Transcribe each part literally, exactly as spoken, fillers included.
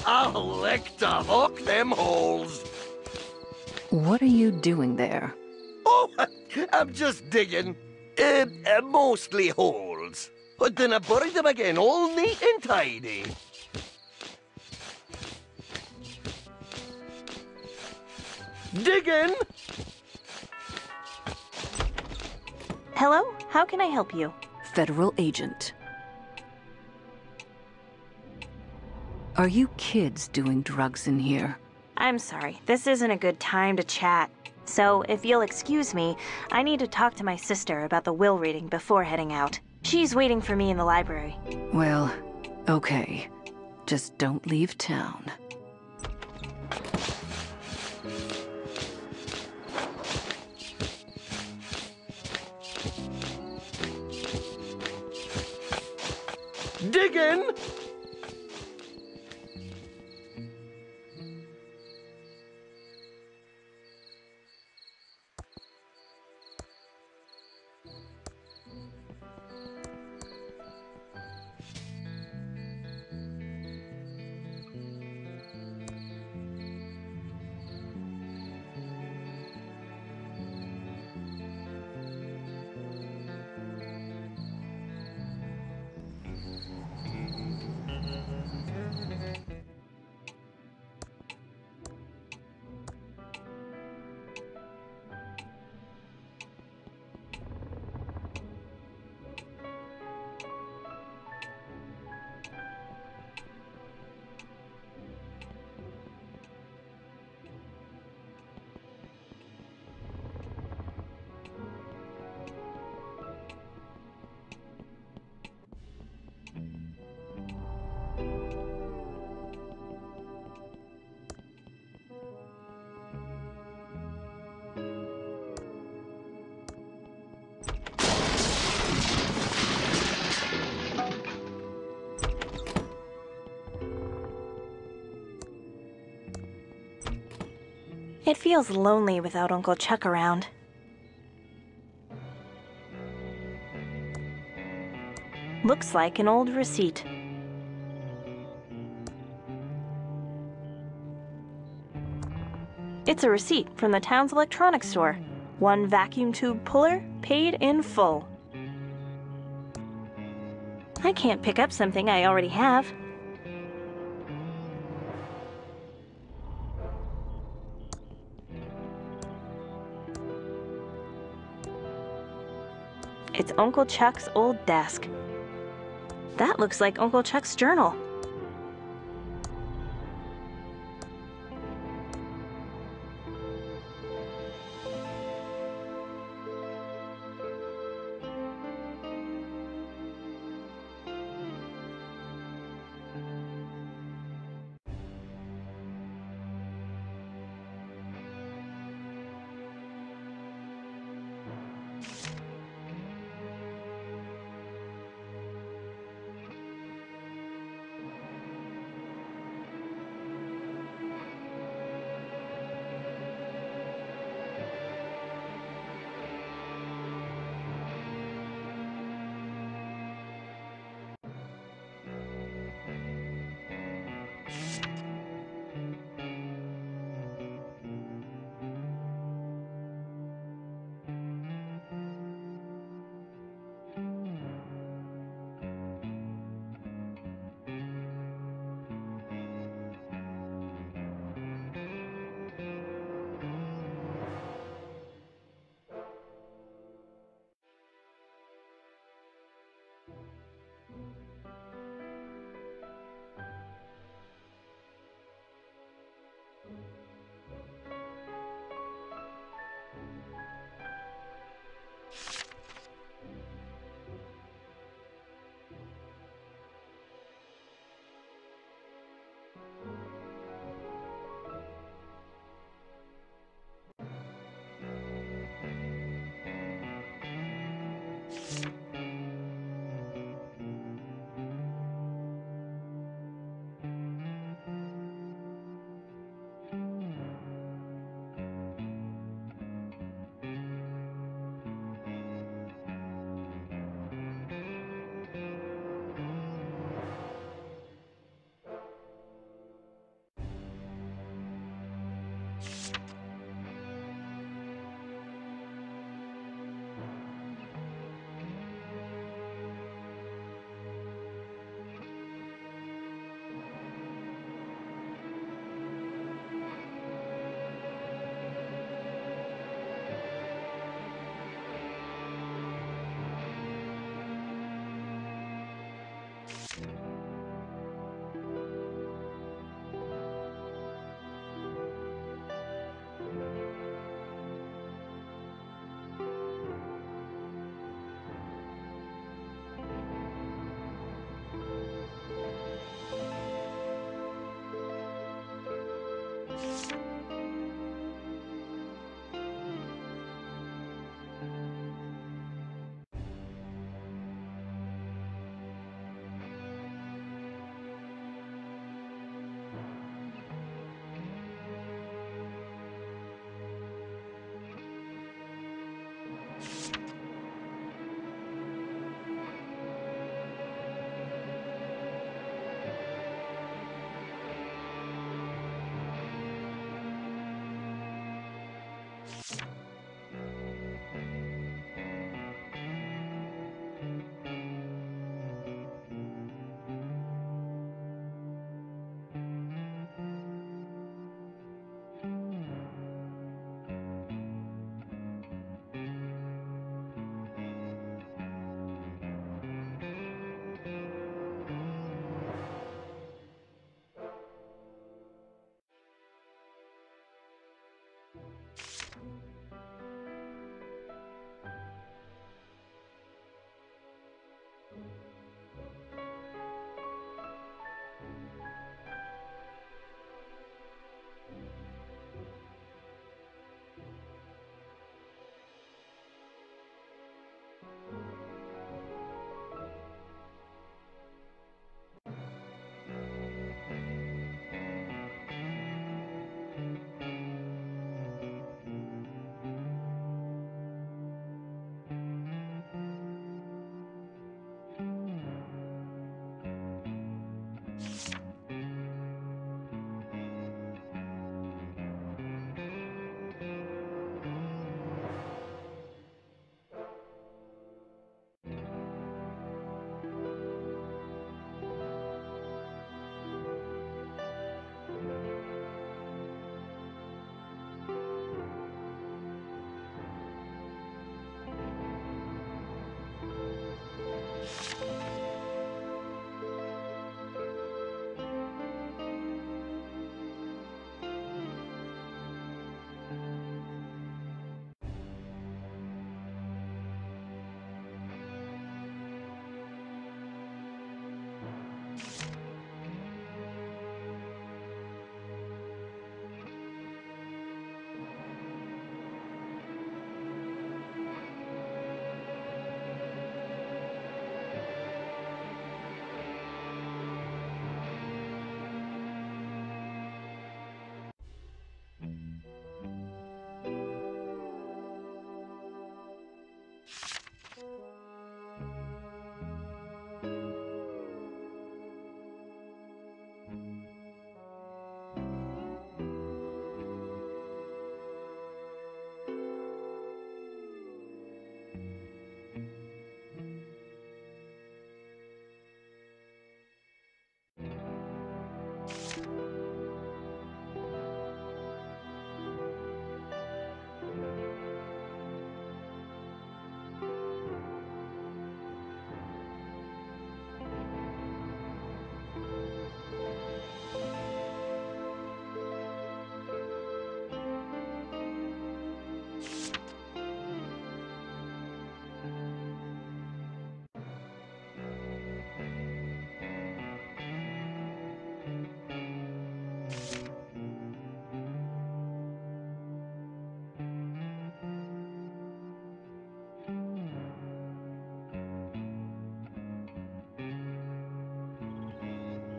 I'll lick to hook them holes. What are you doing there? Oh, I'm just digging. Uh, uh, mostly holes. But then I bury them again, all neat and tidy. Digging! Hello? How can I help you? Federal agent. Are you kids doing drugs in here? I'm sorry, this isn't a good time to chat. So, if you'll excuse me, I need to talk to my sister about the will reading before heading out. She's waiting for me in the library. Well, okay. Just don't leave town. Digging! It feels lonely without Uncle Chuck around. Looks like an old receipt. It's a receipt from the town's electronics store. One vacuum tube puller, paid in full. I can't pick up something I already have. It's Uncle Chuck's old desk. That looks like Uncle Chuck's journal.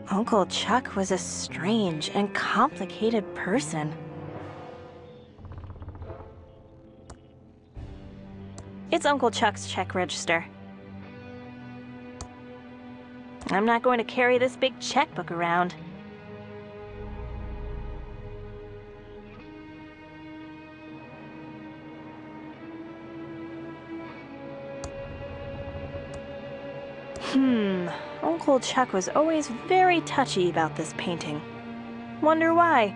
Uncle Chuck was a strange and complicated person. It's Uncle Chuck's check register. I'm not going to carry this big checkbook around. Hmm, Uncle Chuck was always very touchy about this painting. Wonder why?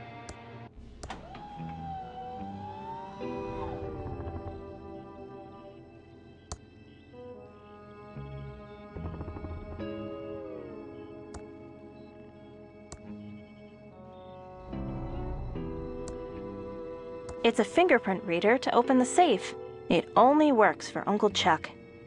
It's a fingerprint reader to open the safe. It only works for Uncle Chuck.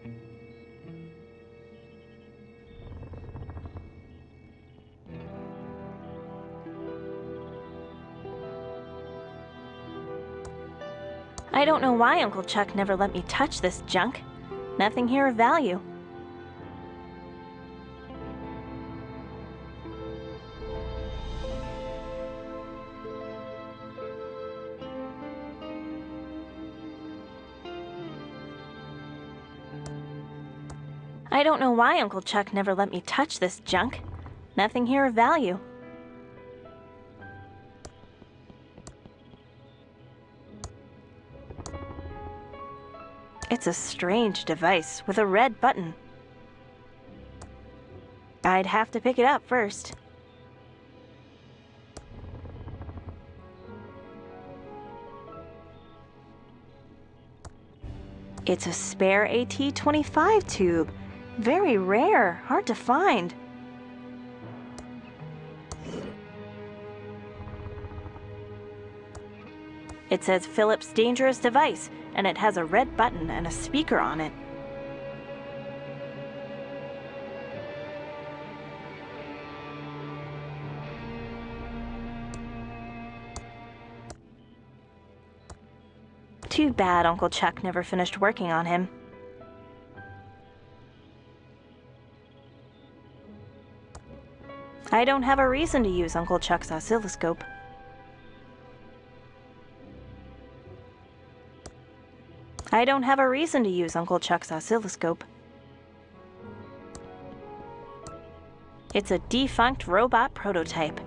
I don't know why Uncle Chuck never let me touch this junk. Nothing here of value. I don't know why Uncle Chuck never let me touch this junk. Nothing here of value. It's a strange device with a red button. I'd have to pick it up first. It's a spare A T twenty-five tube. Very rare, hard to find. It says Philips Dangerous Device, and it has a red button and a speaker on it. Too bad Uncle Chuck never finished working on him. I don't have a reason to use Uncle Chuck's oscilloscope. I don't have a reason to use Uncle Chuck's oscilloscope. It's a defunct robot prototype.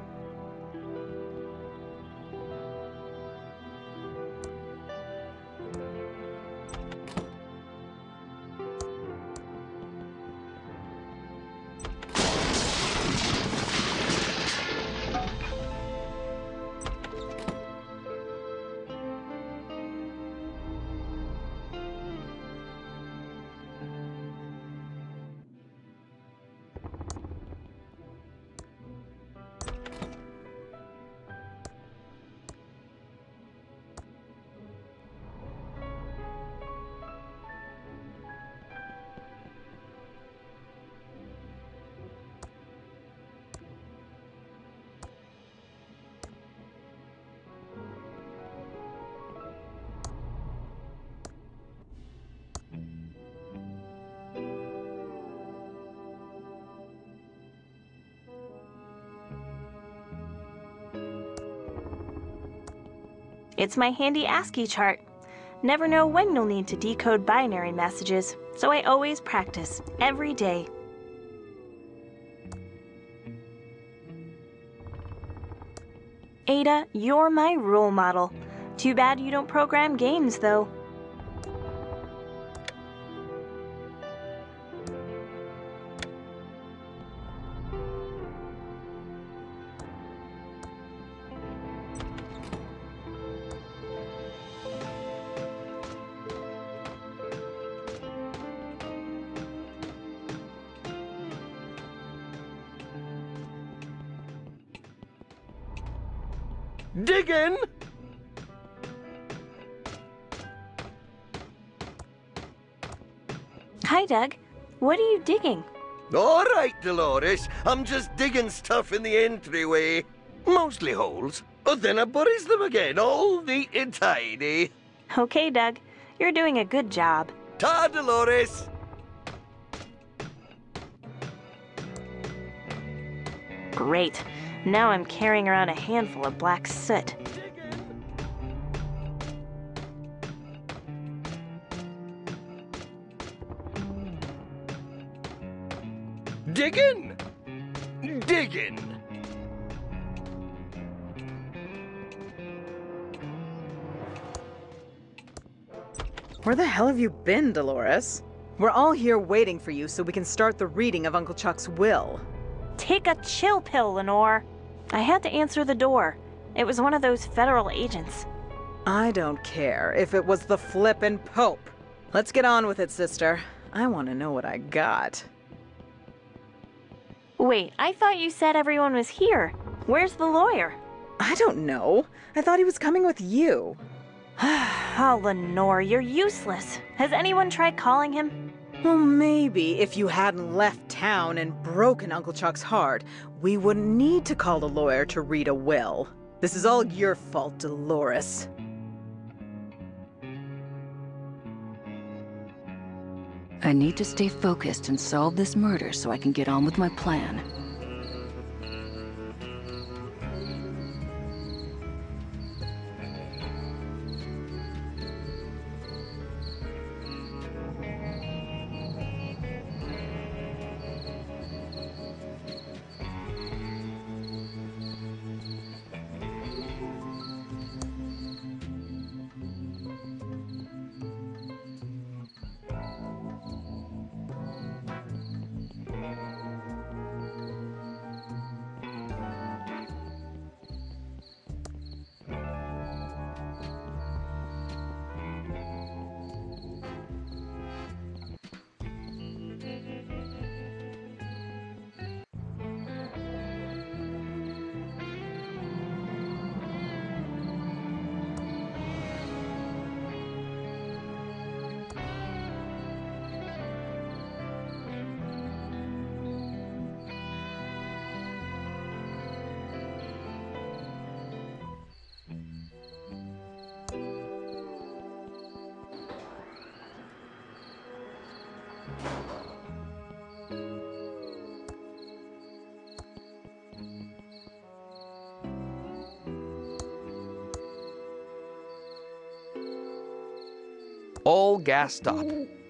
It's my handy ASCII chart. Never know when you'll need to decode binary messages, so I always practice, every day. Ada, you're my role model. Too bad you don't program games, though. Diggin'! Hi, Doug. What are you digging? All right, Dolores. I'm just digging stuff in the entryway. Mostly holes. But then I buries them again, all neat and tidy. Okay, Doug. You're doing a good job. Ta, Dolores! Great. Now I'm carrying around a handful of black soot. Diggin'! Diggin'! Where the hell have you been, Dolores? We're all here waiting for you so we can start the reading of Uncle Chuck's will. Take a chill pill, Lenore. I had to answer the door. It was one of those federal agents. I don't care if it was the flippin' Pope. Let's get on with it, sister. I want to know what I got. Wait, I thought you said everyone was here. Where's the lawyer? I don't know. I thought he was coming with you. Oh, Lenore, you're useless. Has anyone tried calling him? Well, maybe if you hadn't left town and broken Uncle Chuck's heart, we wouldn't need to call a lawyer to read a will. This is all your fault, Dolores. I need to stay focused and solve this murder so I can get on with my plan. All gassed up.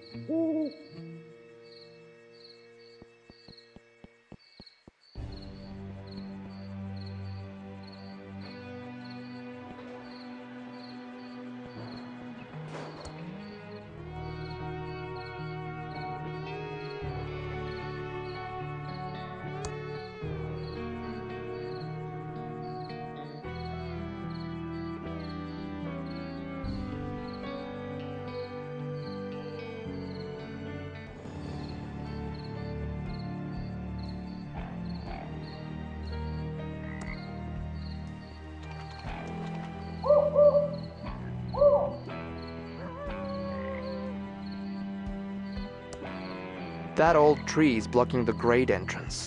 That old tree is blocking the grade entrance.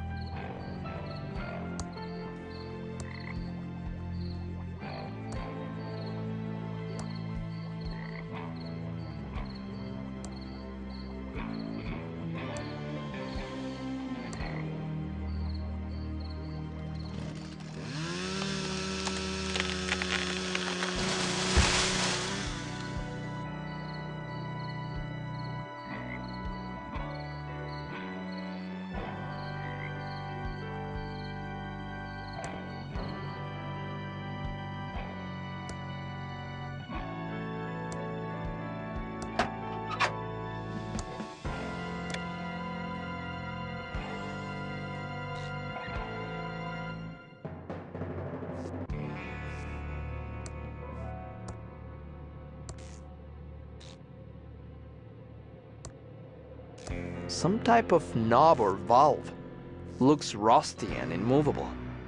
Some type of knob or valve. Looks rusty and immovable.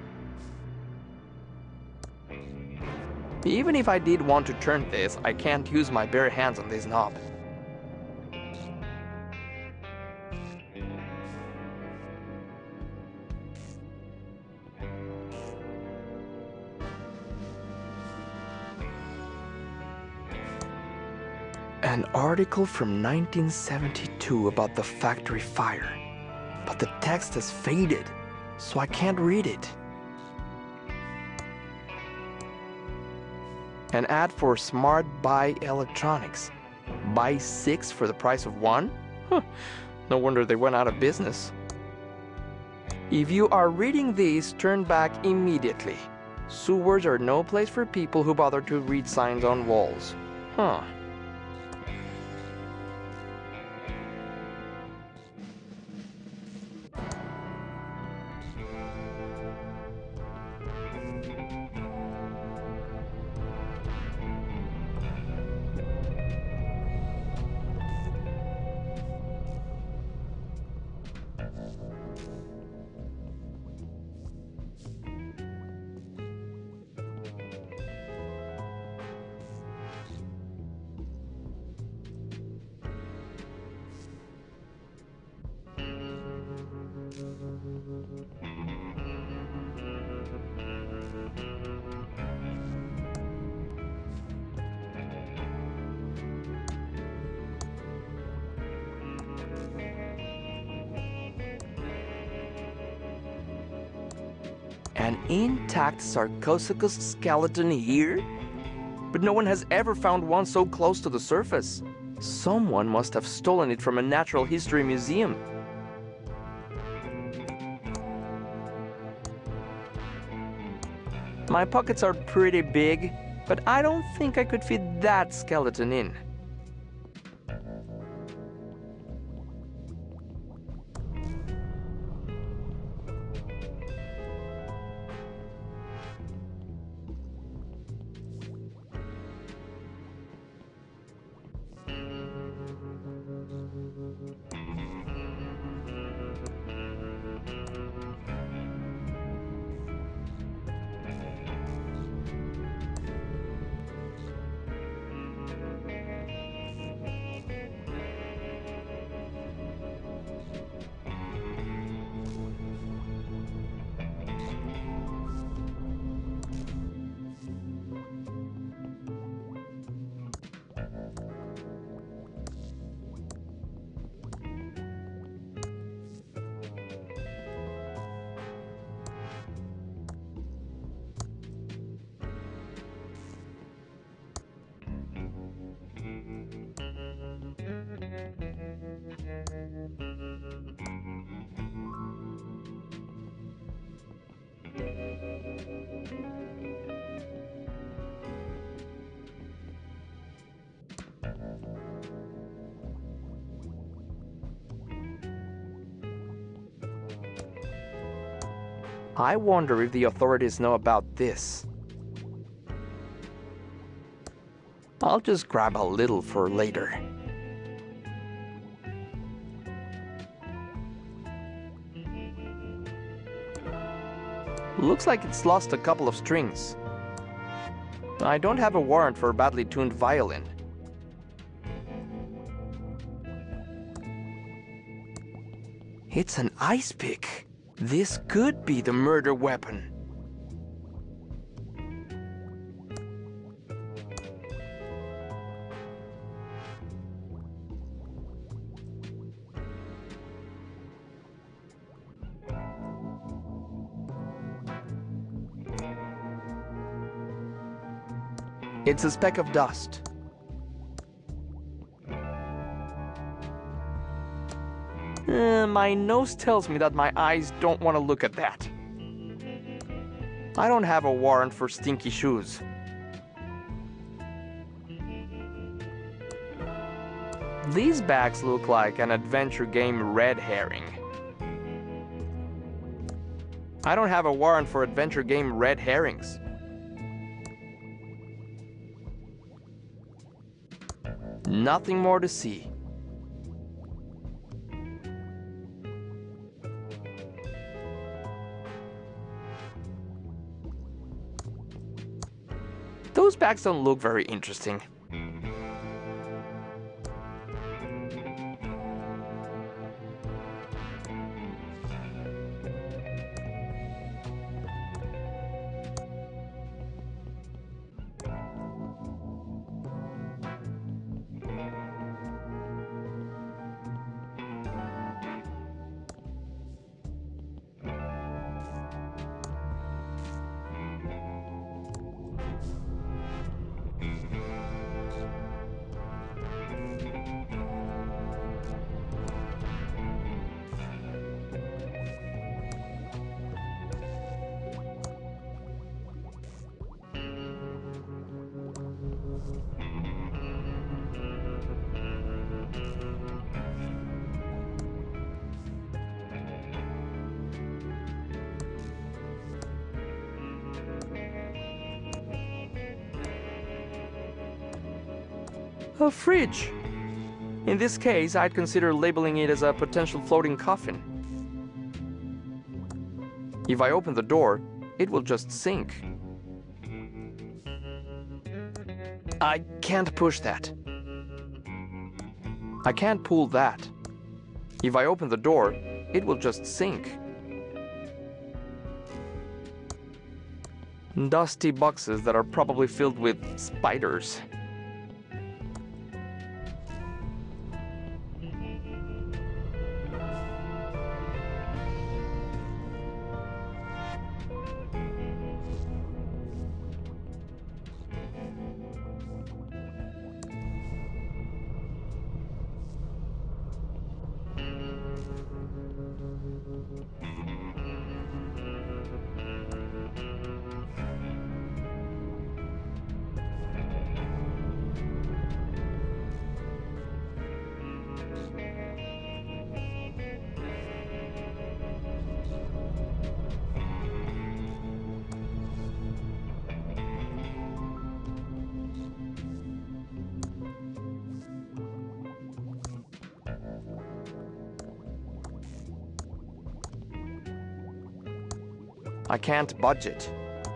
Even if I did want to turn this, I can't use my bare hands on this knob. An article from nineteen seventy-two about the factory fire, but the text has faded. so I can't read it. An ad for Smart Buy Electronics. Buy six for the price of one? Huh. No wonder they went out of business. If you are reading these, turn back immediately. Sewers are no place for people who bother to read signs on walls. Huh. An intact sarcophagus skeleton here? But no one has ever found one so close to the surface. Someone must have stolen it from a natural history museum. My pockets are pretty big, but I don't think I could fit that skeleton in. I wonder if the authorities know about this. I'll just grab a little for later. Looks like it's lost a couple of strings. I don't have a warrant for a badly tuned violin. It's an ice pick. This could be the murder weapon. It's a speck of dust. Uh, my nose tells me that my eyes don't want to look at that. I don't have a warrant for stinky shoes. These bags look like an adventure game red herring. I don't have a warrant for adventure game red herrings. Nothing more to see. Those bags don't look very interesting. A fridge. In this case, I'd consider labeling it as a potential floating coffin. If I open the door, it will just sink. I can't push that. I can't pull that. If I open the door, it will just sink. Dusty boxes that are probably filled with spiders. I can't budget.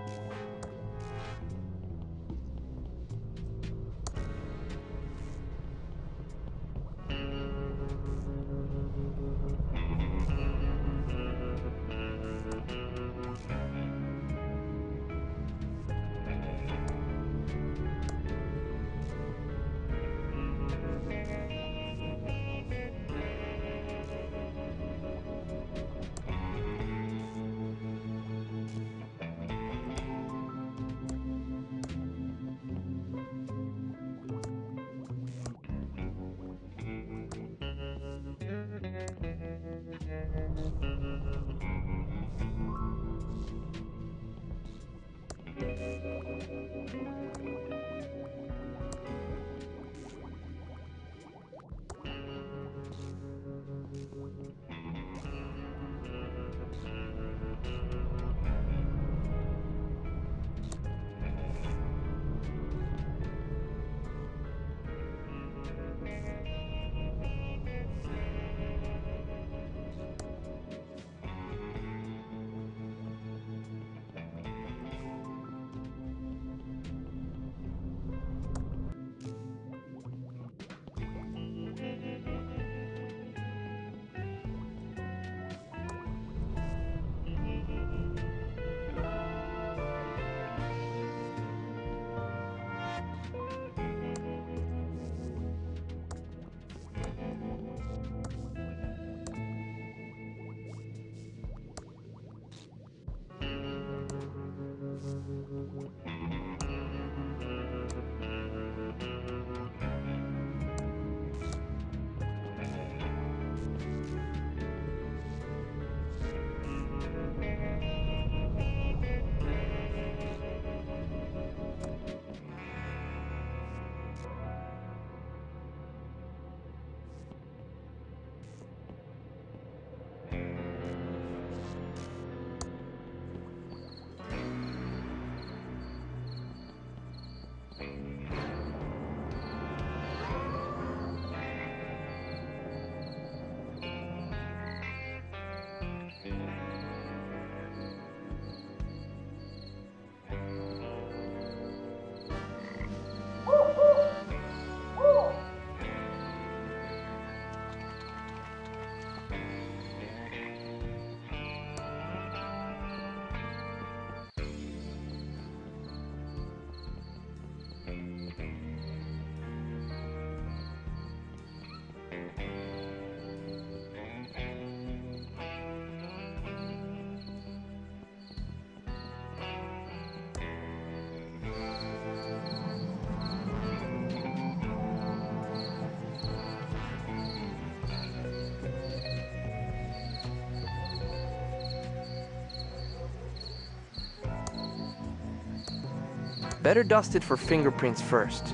Better dust it for fingerprints first.